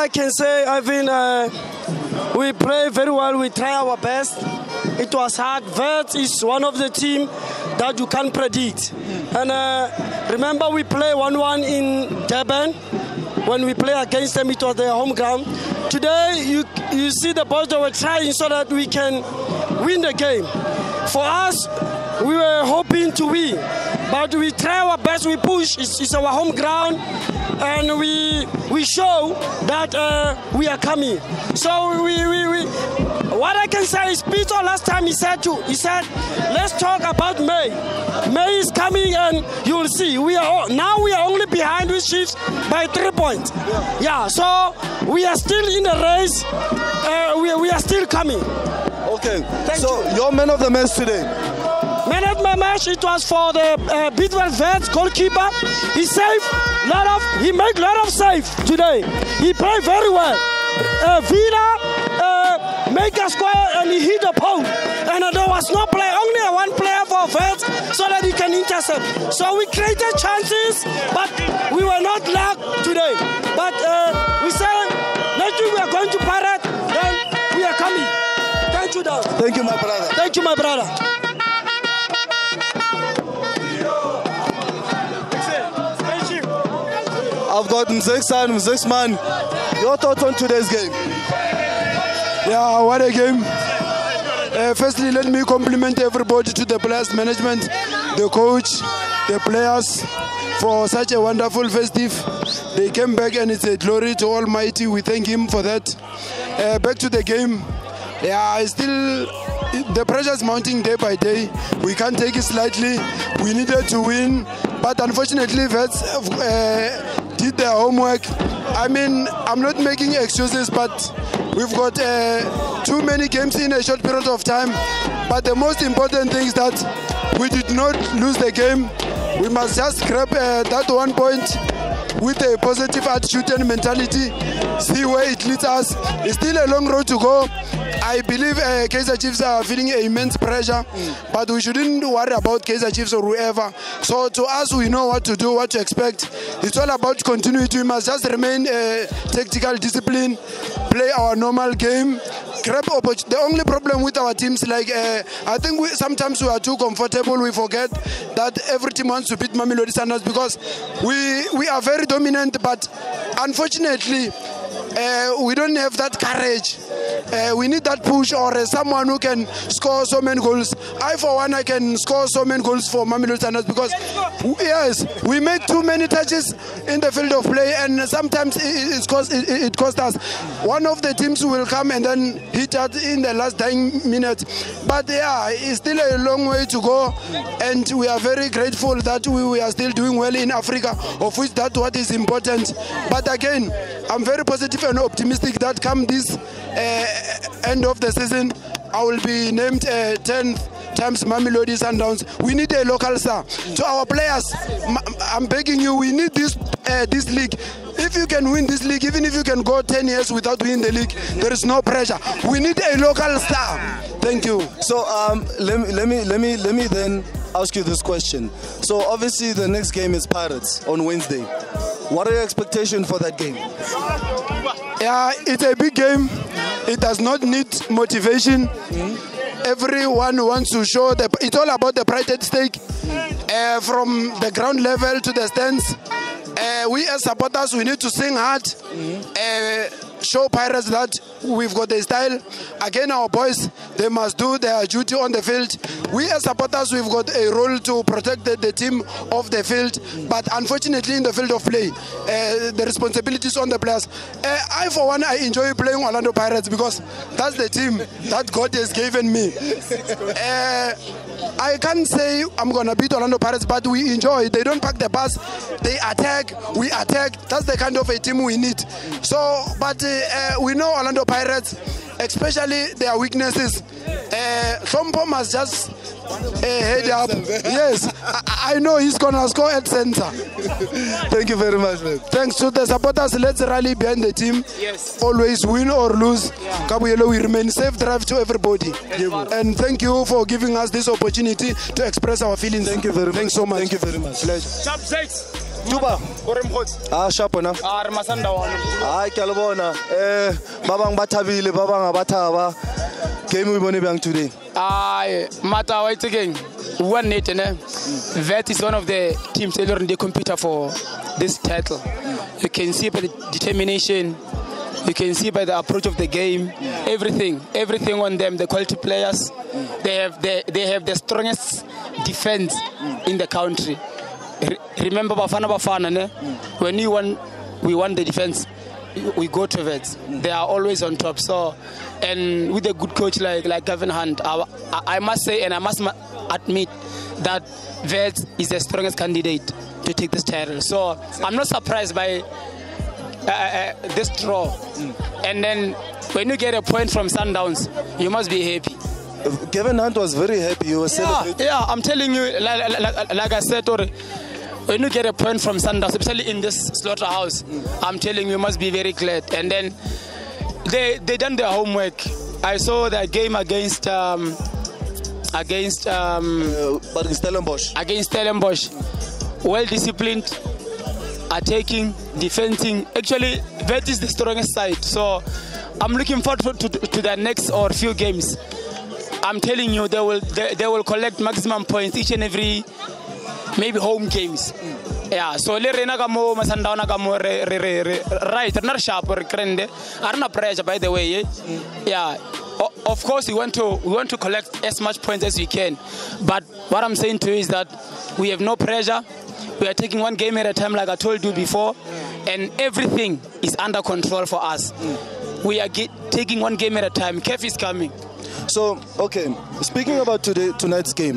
I can say, I think we play very well. We try our best. It was hard. Wits is one of the team that you can't predict. And remember, we play 1-1 in Durban. When we play against them, it was their home ground. Today, you see the boys that were trying so that we can win the game. For us, we were hoping to win, but we try our best. We push. It's our home ground, and we show that we are coming. So what I can say is, Peter last time he said, let's talk about May. May is coming, and you will see. We are only behind with Chiefs by 3 points. Yeah, so we are still in the race. We are still coming. Okay. So your man of the match today. Man of my match, it was for the Bidwell Wits goalkeeper. He made a lot of save today. He played very well. Vida make a square and he hit the post. And there was no play, only one player for Wits so that he can intercept. So we created chances, but we were not luck today. But we said, next week we are going to Parrot, then we are coming. Thank you, Dad. Thank you, my brother. Thank you, my brother. I've got Mzexman. Your thoughts on today's game? Yeah, what a game. Firstly, let me compliment everybody to the players management, the coach, the players for such a wonderful festive. They came back and it's a glory to Almighty. We thank Him for that. Back to the game. Yeah, the pressure is mounting day by day. We can't take it slightly. We needed to win, but unfortunately, Wits did their homework. I mean, I'm not making excuses, but we've got too many games in a short period of time. But the most important thing is that we did not lose the game. We must just grab that 1 point with a positive attitude and mentality, see where it leads us. It's still a long road to go. I believe Kaizer Chiefs are feeling immense pressure, but we shouldn't worry about Kaizer Chiefs or whoever. So to us, we know what to do, what to expect. It's all about continuity. We must just remain tactical discipline, play our normal game. The only problem with our teams, I think sometimes we are too comfortable. We forget that every team wants to beat Mamelodi Sundowns because we are very dominant, but unfortunately, we don't have that courage. We need that push or someone who can score so many goals. I, for one, I can score so many goals for Mamelodi Sundowns because, yes, we make too many touches in the field of play, and sometimes it costs us. One of the teams will come and then hit us in the last 10 minutes. But yeah, it's still a long way to go, and we are very grateful that we are still doing well in Africa, of which that's what is important. But again, I'm very positive and optimistic that come this end of the season, I will be named 10 times Mamelodi Sundowns. We need a local star. To our players, I'm begging you, we need this league. If you can win this league, even if you can go 10 years without winning the league, there is no pressure. We need a local star. Thank you. So let me then ask you this question. So obviously the next game is Pirates on Wednesday. What are your expectations for that game? Yeah, it's a big game. It does not need motivation. Everyone wants to show it's all about the pride at stake, from the ground level to the stands. We as supporters, we need to sing hard, show Pirates that we've got a style. Again, our boys, they must do their duty on the field. We as supporters, we've got a role to protect the team off the field. But unfortunately, in the field of play, the responsibility is on the players. I, for one, I enjoy playing Orlando Pirates because that's the team that God has given me. I can't say I'm going to beat Orlando Pirates, but we enjoy. They don't pack the bus. They attack. We attack. That's the kind of a team we need. So, but we know Orlando Pirates, especially their weaknesses. Shompo must just head up. Yes, I know he's going to score at center. Thank you very much, man. Thanks to the supporters. Let's rally behind the team. Yes. Always win or lose. Kabuyelo, we remain safe drive to everybody. And thank you for giving us this opportunity to express our feelings. Thank you very much. Thanks so much. Thank you very much. Pleasure. Top 6. Tuba. Ah, sharp na. Ai ke le bona. Ba bang ba thabile, ba bang ba thaba. Game we bone bang today. Mata wa again. One net ne. That is one of the teams that are in the computer for this title. You can see by the determination. You can see by the approach of the game, everything on them. The quality players, they have the strongest defense in the country. Remember Bafana ne? When we won the defense, we go to Vets. They are always on top. So, and with a good coach like Gavin Hunt, I must say and I must admit that Vets is the strongest candidate to take this title. So I'm not surprised by this draw. And then when you get a point from Sundowns, you must be happy. Gavin Hunt was very happy. You were celebrating. Yeah, I'm telling you, like I said, when you get a point from Sundowns, especially in this slaughterhouse, I'm telling you must be very glad. And then they done their homework. I saw that game against Stellenbosch. Well disciplined, attacking, defending. Actually, that is the strongest side. So I'm looking forward to the next or few games. I'm telling you, they will collect maximum points each and every maybe home games. Yeah, so le rena ka mo Masandana ka mo right not sharp or krende arna pressure by the way. Yeah, of course we want to collect as much points as we can, but what I'm saying to you is that we have no pressure. We are taking one game at a time, like I told you before, and everything is under control for us. We are taking one game at a time. Kef is coming. So, okay, speaking about tonight's game,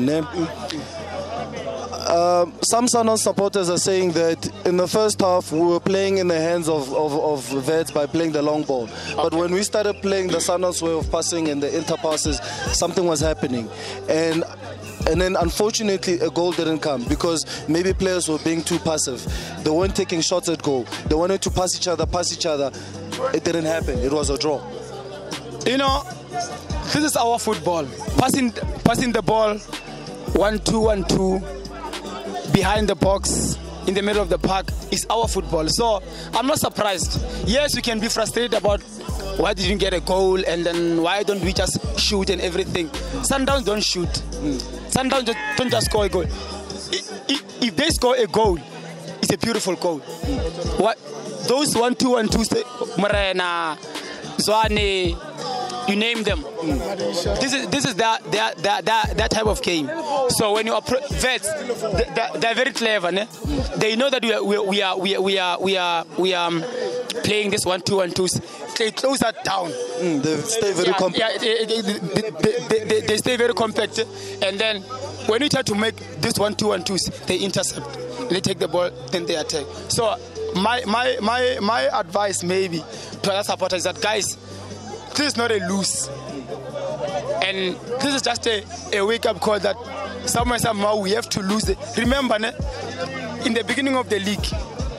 some Sundowns supporters are saying that in the first half we were playing in the hands of Vets by playing the long ball. But when we started playing the Sundowns way of passing and the interpasses, something was happening. And then unfortunately a goal didn't come because maybe players were being too passive. They weren't taking shots at goal. They wanted to pass each other. It didn't happen. It was a draw. You know, this is our football. Passing the ball, 1-2, behind the box, in the middle of the park is our football. So I'm not surprised. Yes, we can be frustrated about why didn't you get a goal and then why don't we just shoot and everything. Sundowns don't shoot. Sundowns don't just score a goal. If they score a goal, it's a beautiful goal. What those 1-2, Marena, Zwane, you name them. This is that type of game. So when you approach Vets, they're very clever. Ne? They know that we are playing this 1-2. They close that down. They stay very compact. They stay very compact. And then when you try to make this 1-2, they intercept. They take the ball, then they attack. So my advice maybe to other supporters is that, guys, this is not a lose. And this is just a wake-up call that somehow we have to lose it. Remember, in the beginning of the league,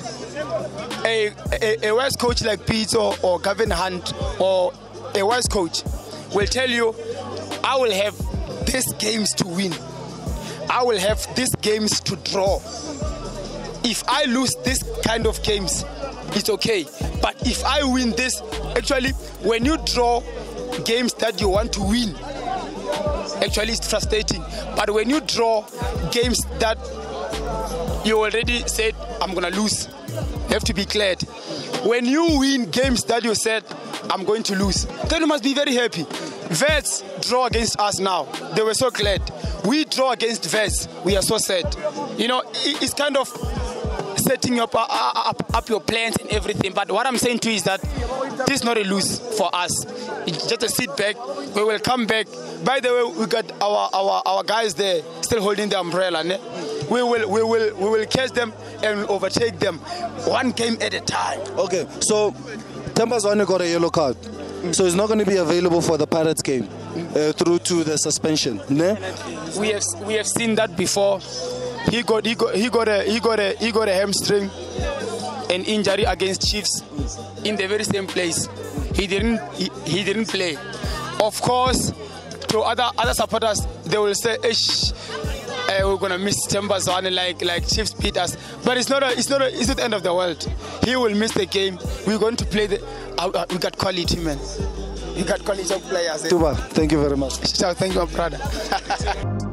a wise coach like Pete or Gavin Hunt or a wise coach will tell you, I will have these games to win. I will have these games to draw. If I lose this kind of games, it's okay. But if I win this, actually, when you draw games that you want to win, actually it's frustrating. But when you draw games that you already said, I'm going to lose, you have to be glad. When you win games that you said, I'm going to lose, then you must be very happy. Vets draw against us now. They were so glad. We draw against Vets. We are so sad. You know, it's kind of setting up your plans and everything. But what I'm saying to you is that this is not a lose for us. It's just a sit back. We will come back. By the way, we got our guys there still holding the umbrella. Ne? We will catch them and overtake them one game at a time. Okay, so Themba Zwane got a yellow card. So he's not going to be available for the Pirates game through to the suspension. Ne? We have seen that before. He got a hamstring, an injury against Chiefs in the very same place. He didn't play. Of course, to other supporters, they will say, we're gonna miss Tembazwane like Chiefs beat us. But it's not the end of the world. He will miss the game. We're going to play we got quality, man. We got quality of players. Tuba, thank you very much. Thank you, brother.